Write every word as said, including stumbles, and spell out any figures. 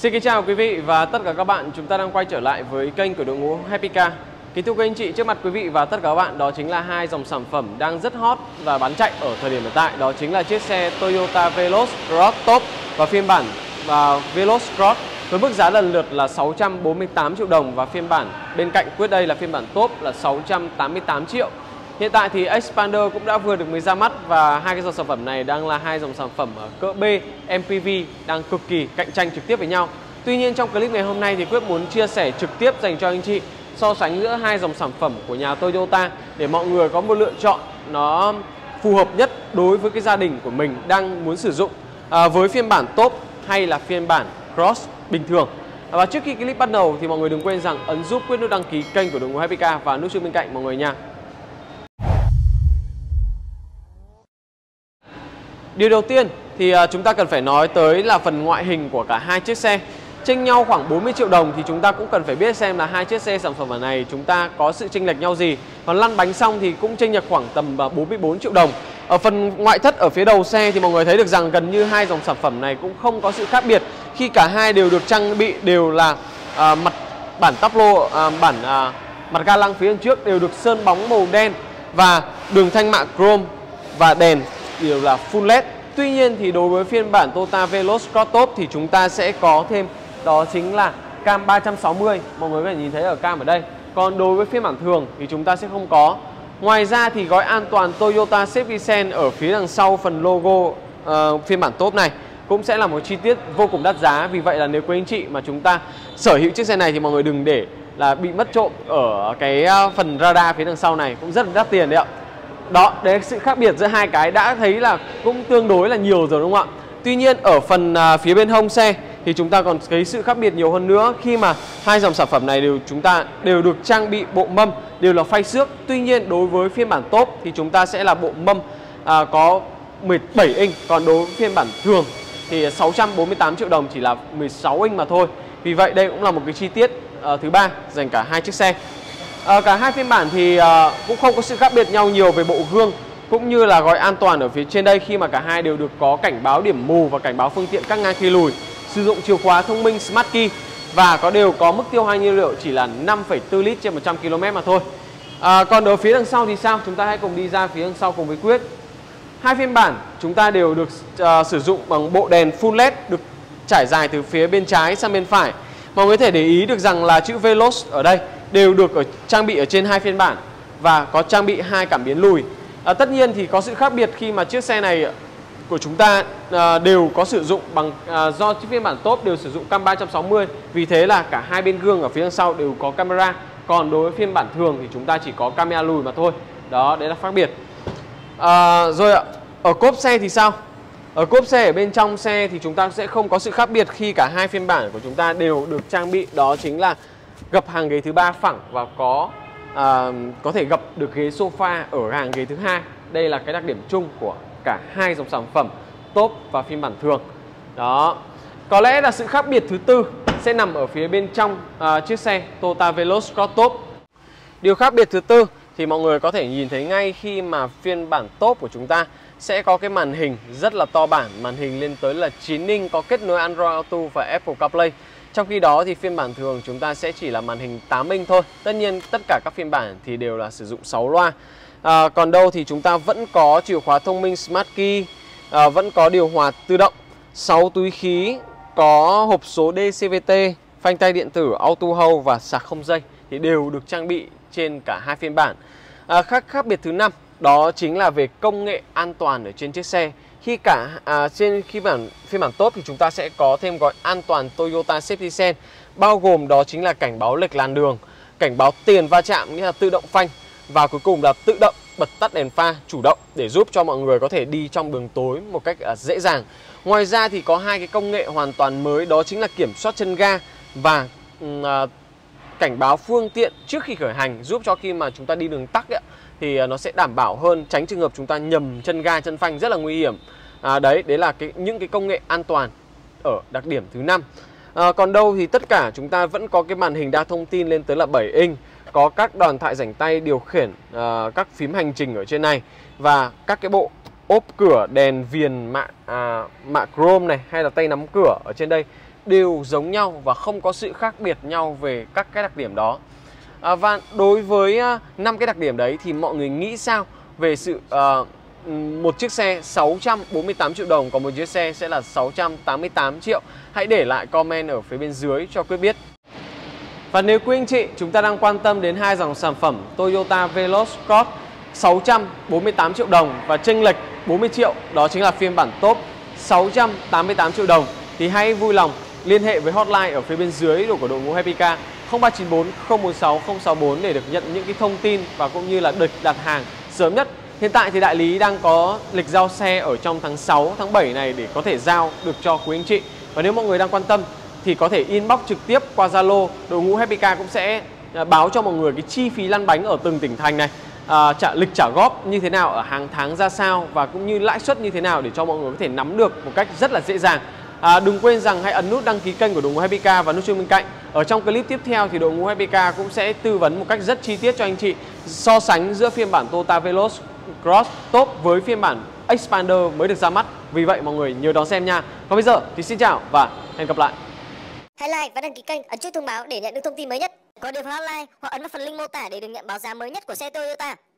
Xin kính chào quý vị và tất cả các bạn, chúng ta đang quay trở lại với kênh của đội ngũ Happy Car. Kính thưa quý anh chị, trước mặt quý vị và tất cả các bạn đó chính là hai dòng sản phẩm đang rất hot và bán chạy ở thời điểm hiện tại. Đó chính là chiếc xe Toyota Veloz Cross Top và phiên bản và Veloz Cross với mức giá lần lượt là sáu trăm bốn mươi tám triệu đồng và phiên bản bên cạnh quyết đây là phiên bản Top là sáu trăm tám mươi tám triệu. Hiện tại thì Xpander cũng đã vừa được mới ra mắt và hai cái dòng sản phẩm này đang là hai dòng sản phẩm ở cỡ B, em pê vê đang cực kỳ cạnh tranh trực tiếp với nhau. Tuy nhiên trong clip ngày hôm nay thì Quyết muốn chia sẻ trực tiếp dành cho anh chị so sánh giữa hai dòng sản phẩm của nhà Toyota để mọi người có một lựa chọn nó phù hợp nhất đối với cái gia đình của mình đang muốn sử dụng à, với phiên bản Top hay là phiên bản Cross bình thường. Và trước khi clip bắt đầu thì mọi người đừng quên rằng ấn giúp Quyết nút đăng ký kênh của đội ngũ Happy Car và nút chuông bên cạnh mọi người nha. Điều đầu tiên thì chúng ta cần phải nói tới là phần ngoại hình của cả hai chiếc xe. Chênh nhau khoảng bốn mươi triệu đồng thì chúng ta cũng cần phải biết xem là hai chiếc xe sản phẩm này chúng ta có sự chênh lệch nhau gì. Còn lăn bánh xong thì cũng chênh lệch khoảng tầm bốn mươi bốn triệu đồng. Ở phần ngoại thất ở phía đầu xe thì mọi người thấy được rằng gần như hai dòng sản phẩm này cũng không có sự khác biệt khi cả hai đều được trang bị đều là à, mặt bản táp lô, à, bản à, mặt ga lăng phía bên trước đều được sơn bóng màu đen và đường thanh mạ chrome và đèn đều là full led. Tuy nhiên thì đối với phiên bản Toyota Veloz Cross Top thì chúng ta sẽ có thêm đó chính là cam ba trăm sáu mươi, mọi người có thể nhìn thấy ở cam ở đây. Còn đối với phiên bản thường thì chúng ta sẽ không có. Ngoài ra thì gói an toàn Toyota Safety Sense ở phía đằng sau phần logo uh, phiên bản Top này cũng sẽ là một chi tiết vô cùng đắt giá. Vì vậy là nếu quý anh chị mà chúng ta sở hữu chiếc xe này thì mọi người đừng để là bị mất trộm ở cái phần radar phía đằng sau này, cũng rất là đắt tiền đấy ạ. Đó, đấy là sự khác biệt giữa hai cái đã thấy là cũng tương đối là nhiều rồi đúng không ạ? Tuy nhiên ở phần uh, phía bên hông xe thì chúng ta còn thấy sự khác biệt nhiều hơn nữa khi mà hai dòng sản phẩm này đều chúng ta đều được trang bị bộ mâm đều là phay xước. Tuy nhiên đối với phiên bản Top thì chúng ta sẽ là bộ mâm à, có mười bảy inch, còn đối với phiên bản thường thì sáu trăm bốn mươi tám triệu đồng chỉ là mười sáu inch mà thôi. Vì vậy đây cũng là một cái chi tiết à, thứ ba dành cả hai chiếc xe. À, cả hai phiên bản thì à, cũng không có sự khác biệt nhau nhiều về bộ gương cũng như là gói an toàn ở phía trên đây, khi mà cả hai đều được có cảnh báo điểm mù và cảnh báo phương tiện cắt ngang khi lùi, sử dụng chìa khóa thông minh Smart Key và có đều có mức tiêu hao nhiên liệu chỉ là năm phẩy bốn lít trên một trăm ki lô mét mà thôi. À, còn ở phía đằng sau thì sao? Chúng ta hãy cùng đi ra phía đằng sau cùng với Quyết. Hai phiên bản chúng ta đều được uh, sử dụng bằng bộ đèn full led được trải dài từ phía bên trái sang bên phải. Mọi người có thể để ý được rằng là chữ Veloz ở đây đều được ở, trang bị ở trên hai phiên bản và có trang bị hai cảm biến lùi. À, tất nhiên thì có sự khác biệt khi mà chiếc xe này của chúng ta à, đều có sử dụng bằng à, do chiếc phiên bản Top đều sử dụng cam ba trăm sáu mươi, vì thế là cả hai bên gương ở phía sau đều có camera. Còn đối với phiên bản thường thì chúng ta chỉ có camera lùi mà thôi. Đó, đấy là khác biệt. À, rồi ạ, ở cốp xe thì sao? Ở cốp xe ở bên trong xe thì chúng ta sẽ không có sự khác biệt khi cả hai phiên bản của chúng ta đều được trang bị đó chính là gập hàng ghế thứ ba phẳng và có à, có thể gập được ghế sofa ở hàng ghế thứ hai. Đây là cái đặc điểm chung của cả hai dòng sản phẩm Top và phiên bản thường. Đó. Có lẽ là sự khác biệt thứ tư sẽ nằm ở phía bên trong à, chiếc xe Toyota Veloz Cross Top. Điều khác biệt thứ tư thì mọi người có thể nhìn thấy ngay khi mà phiên bản Top của chúng ta sẽ có cái màn hình rất là to bản, màn hình lên tới là chín inch, có kết nối Android Auto và Apple CarPlay. Trong khi đó thì phiên bản thường chúng ta sẽ chỉ là màn hình tám inch thôi. Tất nhiên tất cả các phiên bản thì đều là sử dụng sáu loa. À, còn đâu thì chúng ta vẫn có chìa khóa thông minh Smart Key, à, vẫn có điều hòa tự động, sáu túi khí, có hộp số đê xê vê tê, phanh tay điện tử Auto Hold và sạc không dây thì đều được trang bị trên cả hai phiên bản. À, khác khác biệt thứ năm đó chính là về công nghệ an toàn ở trên chiếc xe. Khi cả à, trên khi bản phiên bản Top thì chúng ta sẽ có thêm gói an toàn Toyota Safety Sense, bao gồm đó chính là cảnh báo lệch làn đường, cảnh báo tiền va chạm nghĩa là tự động phanh và cuối cùng là tự động bật tắt đèn pha chủ động để giúp cho mọi người có thể đi trong đường tối một cách à, dễ dàng. Ngoài ra thì có hai cái công nghệ hoàn toàn mới, đó chính là kiểm soát chân ga và à, cảnh báo phương tiện trước khi khởi hành, giúp cho khi mà chúng ta đi đường tắc ấy, thì nó sẽ đảm bảo hơn, tránh trường hợp chúng ta nhầm chân ga chân phanh rất là nguy hiểm. À, đấy, đấy là cái, những cái công nghệ an toàn ở đặc điểm thứ năm. À, còn đâu thì tất cả chúng ta vẫn có cái màn hình đa thông tin lên tới là bảy inch, có các đòn thoại rảnh tay điều khiển à, các phím hành trình ở trên này và các cái bộ ốp cửa đèn viền mạ à, mạ chrome này hay là tay nắm cửa ở trên đây đều giống nhau và không có sự khác biệt nhau về các cái đặc điểm đó. À, và đối với năm cái đặc điểm đấy thì mọi người nghĩ sao về sự uh, một chiếc xe sáu trăm bốn mươi tám triệu đồng, còn một chiếc xe sẽ là sáu trăm tám mươi tám triệu? Hãy để lại comment ở phía bên dưới cho Quyết biết. Và nếu quý anh chị chúng ta đang quan tâm đến hai dòng sản phẩm Toyota Veloz Cross sáu trăm bốn mươi tám triệu đồng và chênh lệch bốn mươi triệu, đó chính là phiên bản top sáu trăm tám mươi tám triệu đồng, thì hãy vui lòng liên hệ với hotline ở phía bên dưới của đội ngũ Happy Car không ba chín bốn không bốn sáu không sáu bốn để được nhận những cái thông tin và cũng như là được đặt hàng sớm nhất. Hiện tại thì đại lý đang có lịch giao xe ở trong tháng sáu, tháng bảy này để có thể giao được cho quý anh chị. Và nếu mọi người đang quan tâm thì có thể inbox trực tiếp qua Zalo, đội ngũ Happy Car cũng sẽ báo cho mọi người cái chi phí lăn bánh ở từng tỉnh thành này, à, trả lịch trả góp như thế nào ở hàng tháng ra sao và cũng như lãi suất như thế nào để cho mọi người có thể nắm được một cách rất là dễ dàng. À, đừng quên rằng hãy ấn nút đăng ký kênh của đội ngũ Happy Car và nút chuông bên cạnh. Ở trong clip tiếp theo thì đội ngũ Happy Car cũng sẽ tư vấn một cách rất chi tiết cho anh chị so sánh giữa phiên bản Toyota Veloz Cross Top với phiên bản Expander mới được ra mắt. Vì vậy mọi người nhớ đón xem nha. Còn bây giờ thì xin chào và hẹn gặp lại. Hãy like và đăng ký kênh, ấn chuông thông báo để nhận được thông tin mới nhất. Có điện thoại hotline hoặc ấn vào phần link mô tả để được nhận báo giá mới nhất của xe Toyota.